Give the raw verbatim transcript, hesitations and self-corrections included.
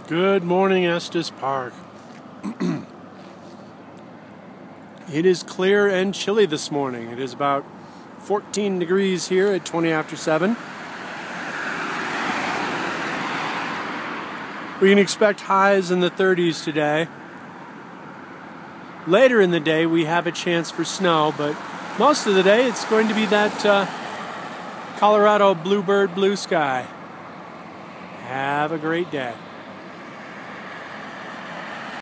Good morning, Estes Park. It is clear and chilly this morning. It is about fourteen degrees here at twenty after seven. We can expect highs in the thirties today. Later in the day we have a chance for snow, but most of the day it's going to be that uh, Colorado bluebird blue sky. Have a great day.